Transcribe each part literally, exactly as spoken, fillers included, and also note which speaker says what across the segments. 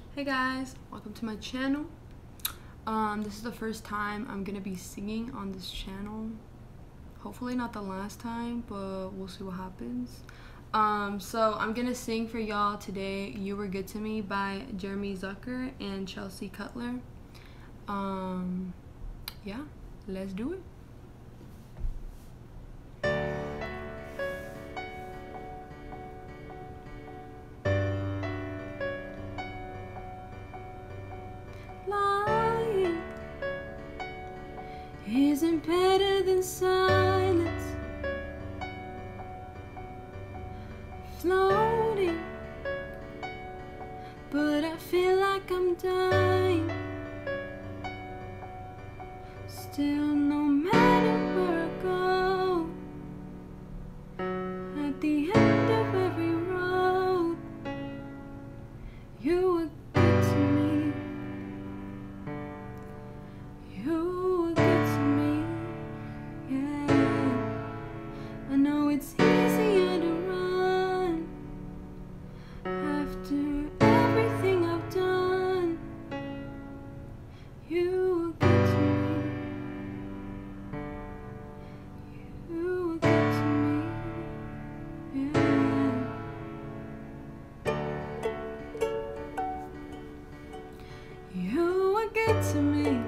Speaker 1: Hey guys, welcome to my channel. Um, this is the first time I'm gonna be singing on this channel. Hopefully not the last time, but we'll see what happens. Um, so I'm gonna sing for y'all today You Were Good to Me by Jeremy Zucker and Chelsea Cutler. Um, yeah, let's do it. Lying isn't better than silence. Floating, but I feel like I'm dying. Still, no matter where I go, at the end of every road, you were good to me. You were good to me, yeah. I know it's easier to run after everything I've done. You were good to me. You were good to me, yeah. You were good to me.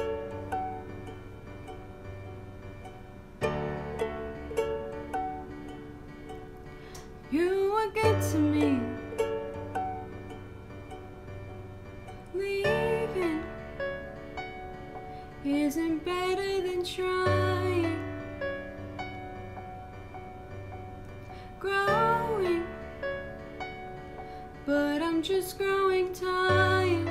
Speaker 1: You were good to me. Leaving isn't better than trying. Growing, but I'm just growing tired.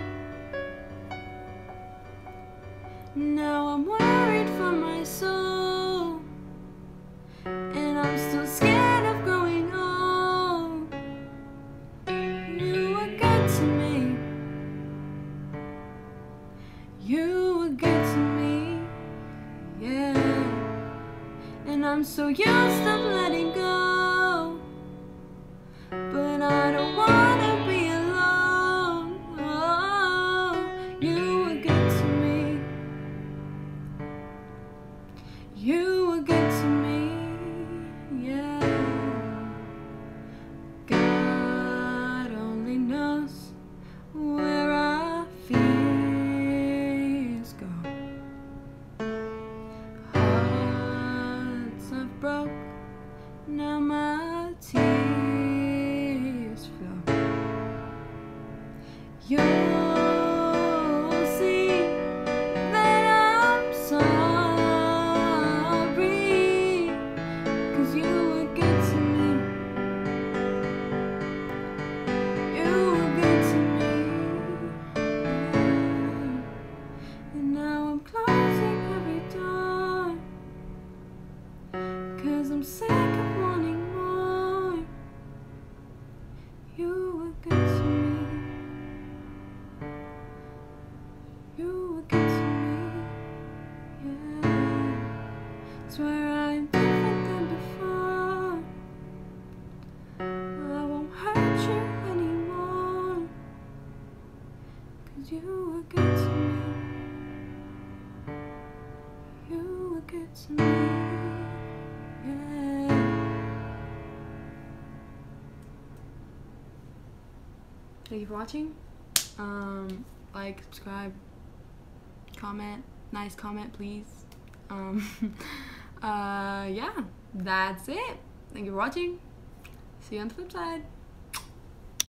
Speaker 1: Now I'm worried for my soul, and I'm still scared of growing old. You were good to me. You were good to me, yeah. And I'm so used to letting go, but I don't wanna be alone. Oh, you were good to me. You were good to me, yeah. God only knows where our fears go. Hearts have broke, now my tears flow. You'll see that I'm sorry, 'cause you were good to me. You were good to me, yeah. And now I'm closing every door, 'cause I'm sick of wanting more. You were good to me. You were good to me, yeah. Swear I'm different than before. I won't hurt you anymore, 'cause you were good to me. You were good to me, yeah. Thank you for watching. Um, like, subscribe, comment, nice comment, please. Um, uh, yeah, that's it. Thank you for watching. See you on the flip side.